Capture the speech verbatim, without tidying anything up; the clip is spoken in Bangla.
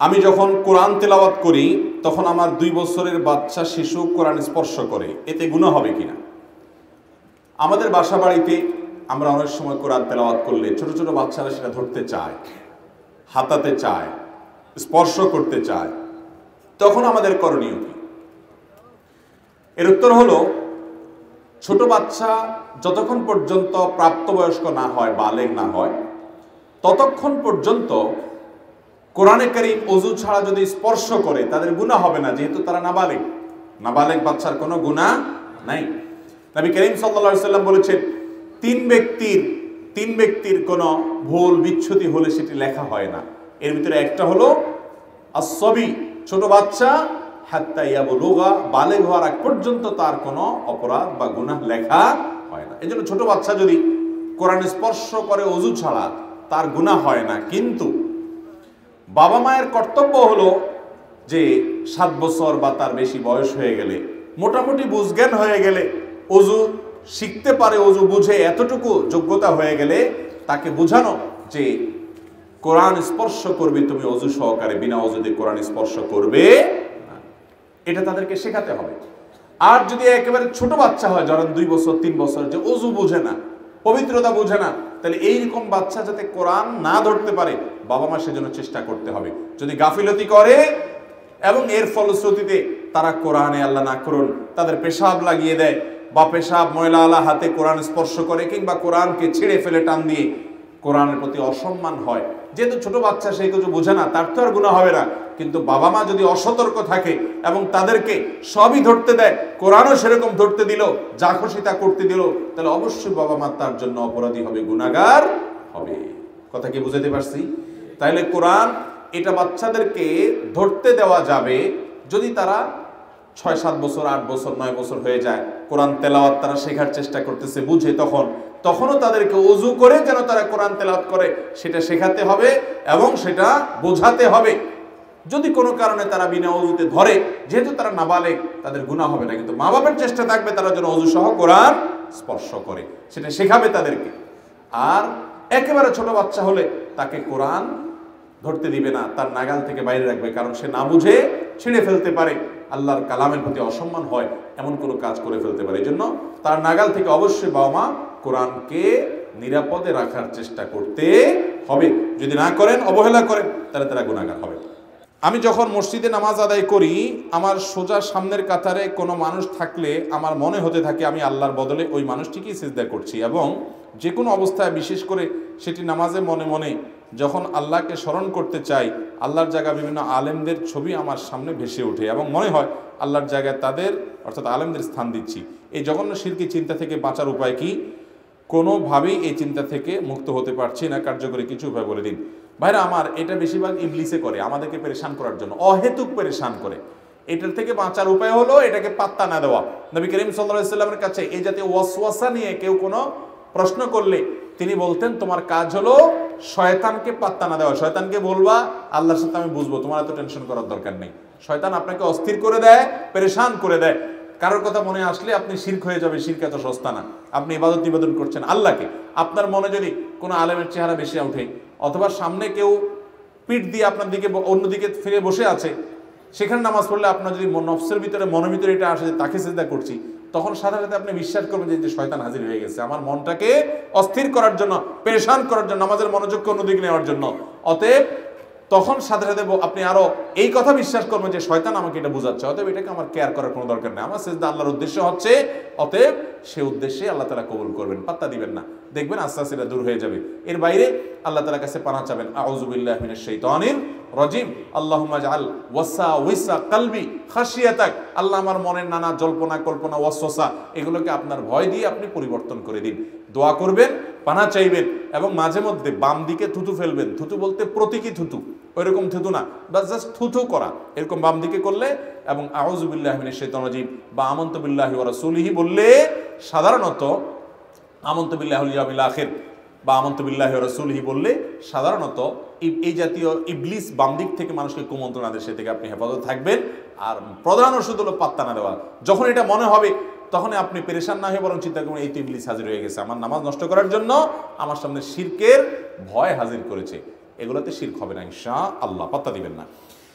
আমি যখন কোরআন তেলাওয়াত করি তখন আমার দুই বছরের বাচ্চা শিশু কোরআন স্পর্শ করে, এতে গুনাহ হবে কিনা? আমাদের বাসা বাড়িতে আমরা অনেক সময় কোরআন তেলাওয়াত করলে ছোট ছোট বাচ্চারা সেটা ধরতে চায়, হাতাতে চায়, স্পর্শ করতে চায়, তখন আমাদের করণীয় কি? এর উত্তর হলো, ছোট বাচ্চা যতক্ষণ পর্যন্ত প্রাপ্তবয়স্ক না হয়, বালেগ না হয়, ততক্ষণ পর্যন্ত কোরআনে কারীম ওযু ছাড়া যদি স্পর্শ করে তাদের গুনাহ হবে না, যেহেতু তারা নাবালেগ। নাবালেগ বাচ্চার কোনো গুনাহ নাই। নবী করিম সাল্লাল্লাহু আলাইহি সাল্লাম বলেছেন, তিন ব্যক্তির তিন ব্যক্তির কোনো ভুল বিচ্যুতি হলে সেটি লেখা হয় না। এর ভিতরে একটা হলো আস-সাবী, ছোট বাচ্চা, হাত্তা ইয়াবলুগা, বালেগ হওয়ার আগ পর্যন্ত তার কোনো অপরাধ বা গুনাহ লেখা হয় না। এজন্য ছোট বাচ্চা যদি কোরআন স্পর্শ করে ওযু ছাড়া তার গুনাহ হয় না। কিন্তু বাবা মায়ের কর্তব্য হলো যে সাত বছর বা তার বেশি বয়স হয়ে গেলে, মোটামুটি বুঝজ্ঞান হয়ে গেলে, ওযু শিখতে পারে, ওযু বুঝে এতটুকু যোগ্যতা হয়ে গেলে তাকে বোঝানো যে কোরআন স্পর্শ করবে তুমি ওযু সহকারে, বিনা ওযুতে কোরআন স্পর্শ করবে না। এটা তাদেরকে শেখাতে হবে। আর যদি একেবারে ছোট বাচ্চা হয়, ধরেন দুই বছর তিন বছর, যে ওযু বুঝে না, পবিত্রতা বুঝে না, তাহলে এইরকম বাচ্চা যাতে কোরআন না ধরতে পারে বাবা মা সেজন্য চেষ্টা করতে হবে। যদি গাফিলতি করে এবং এর ফলশ্রুতিতে তারা কোরআনে, আল্লাহ না করুন, তাদের পেশাব লাগিয়ে দেয় বা পেশাব ময়লা আলা হাতে কোরআন স্পর্শ করে, কিংবা কোরআনকে ছিঁড়ে ফেলে টান দিয়ে কোরআনের প্রতি অসম্মান হয়, যেহেতু ছোট বাচ্চা সেই কিছু বোঝে না, তার তো আর গুনাহ হবে না। কিন্তু বাবা মা যদি অসতর্ক থাকে এবং তাদেরকে সবই ধরতে দেয়, কোরআনও সেরকম ধরতে দিল, যা খুশি তা করতে দিল, তাহলে অবশ্যই বাবা মা তার জন্য অপরাধী হবে, গুনাহগার হবে। কথা কি বুঝাতে পারছি? তাইলে কোরআন এটা বাচ্চাদেরকে ধরতে দেওয়া যাবে যদি তারা ছয় সাত বছর, আট বছর, নয় বছর হয়ে যায়, কোরআন তেলাওয়াত তারা শেখার চেষ্টা করতেছে, বুঝে, তখন তখনও তাদেরকে ওযু করে যেন তারা কোরআন তেলাওয়াত করে সেটা শেখাতে হবে এবং সেটা বোঝাতে হবে। যদি কোনো কারণে তারা বিনা ওযুতে ধরে, যেহেতু তারা নাবালেগ, তাদের গুনাহ হবে না, কিন্তু মা বাবার চেষ্টা থাকবে তারা যেন ওযু সহ কোরআন স্পর্শ করে, সেটা শেখাবে তাদেরকে। আর একেবারে ছোট বাচ্চা হলে তাকে কোরআন ধরতে দিবে না, তার নাগাল থেকে বাইরে রাখবে, কারণ সে না বুঝে ছিঁড়ে ফেলতে পারে, আল্লাহর কালামের প্রতি অসম্মান হয়, এমন কোনো কাজ করে ফেলতে পারে। এই জন্য তার নাগাল থেকে অবশ্যই বাবা মা কোরআনকে নিরাপদে রাখার চেষ্টা করতে হবে। যদি না করেন, অবহেলা করেন, তাহলে তারা গুনাহগার হবে। আমি যখন মসজিদে নামাজ আদায় করি, আমার সোজা সামনের কাতারে কোনো মানুষ থাকলে আমার মনে হতে থাকে আমি আল্লাহর বদলে ওই মানুষটিকেই সিজদা করছি, এবং যে কোনো অবস্থায়, বিশেষ করে সেটি নামাজে মনে মনে যখন আল্লাহকে স্মরণ করতে চাই, আল্লাহর জায়গায় বিভিন্ন আলেমদের ছবি আমার সামনে ভেসে ওঠে এবং মনে হয় আল্লাহর জায়গায় তাদের, অর্থাৎ আলেমদের স্থান দিচ্ছি। এই জঘন্য শিরকি চিন্তা থেকে বাঁচার উপায় কি? কোনোভাবেই এই চিন্তা থেকে মুক্ত হতে পারছি না, কার্যকরী কিছু উপায় বলে দিন। ভাইরা আমার, এটা বেশিরভাগ ইবলিসে করে, আমাদেরকে পেরেশান করার জন্য, অহেতুক পেরেশান করে। এটার থেকে বাঁচার উপায় হলো এটাকে পাত্তা না দেওয়া। নবী করিম সাল্লাল্লাহু আলাইহি সাল্লামের কাছে এই জাতীয় ওয়াসওয়াসা নিয়ে কেউ কোনো প্রশ্ন করলে তিনি বলতেন, তোমার কাজ হলো শয়তানকে পাত্তা না দেওয়া। শয়তানকে বলবা আল্লাহর সাথে আমি বুঝবো, তোমার এত টেনশন করার দরকার নেই। শয়তান আপনাকে অস্থির করে দেয়, পেরেশান করে দেয়। কারোর কথা মনে আসলে আপনি শিরক হয়ে যাবে, শিরক এত সস্তা না। আপনি ইবাদত নিবেদন করছেন আল্লাহকে, আপনার মনে যদি কোনো আলেমের চেহারা বেশি ওঠে, অথবা সামনে কেউ পিঠ দিয়ে আপনার দিকে অন্যদিকে ফিরে বসে আছে, সেখানে নামাজ পড়লে আপনার যদি নফসের ভিতরে, মনের ভিতরে এটা আসে যে তাকে সিজদা করছি, তখন সাথে সাথে আপনি বিশ্বাস করবেন যে শয়তান হাজির হয়ে গেছে আমার মনটাকে অস্থির করার জন্য, পেরেশান করার জন্য, নামাজের মনোযোগকে অন্যদিকে নেওয়ার জন্য। অতএব তখন সাথে সাথে আপনি আরো এই কথা বিশ্বাস করবেন যে শয়তান আমাকে এটা বোঝাচ্ছে, অতএব এটাকে আমার কেয়ার করার কোনো দরকার নেই, আমার সিজদা আল্লাহর উদ্দেশ্য হচ্ছে, অতএব সে উদ্দেশ্যে আল্লাহ তাআলা কবুল করবেন, পাত্তা দিবেন না, দেখবেন আস্তে আস্তে এটা দূর হয়ে যাবে। এর বাইরে আল্লাহ তাআলার কাছে পানাহ চাবেন, আউযু বিল্লাহি মিনাশ শাইতানির রাজিম, আল্লাহুম্মা জাআল ওয়াসাওয়িসা কলবি খাশিয়াতাক, আল্লাহ আমার মনের নানা জল্পনা কল্পনা, ওয়াসওয়াসা, এগুলোকে আপনার ভয় দিয়ে আপনি পরিবর্তন করে দিন। দোয়া করবেন, পানাহ চাইবেন, এবং মাঝে মধ্যে বাম দিকে থুতু ফেলবেন। থুতু বলতে প্রতীকী থুতু, ওইরকম থুতু না, বা জাস্ট থুতু করা, এরকম বাম দিকে করলে, এবং আউযু বিল্লাহি মিনাশ শাইতানির রাজিম বা আমানতু বিল্লাহি ওয়া রাসূলিহি বললে, সাধারণত আমানতু বিল্লাহি ওয়াল ইয়াউমিল আখির বা আমানতু বিল্লাহি ওয়া রাসূলিহি বললে সাধারণত এই জাতীয় ইবলিস বাম দিক থেকে মানুষকে কুমন্ত্রণা দেয়, সে থেকে আপনি হেফাজত থাকবেন। আর প্রধান ওষুধ হলো পাত্তা না দেওয়া। যখন এটা মনে হবে তখন আপনি পেরেশান না হয়ে বরং চিন্তা করুন, এই তো ইবলিস হাজির হয়ে গেছে আমার নামাজ নষ্ট করার জন্য, আমার সামনে শিরকের ভয় হাজির করেছে, এগুলোতে শিরক হবে না ইনশা আল্লাহ, পাত্তা দিবেন না।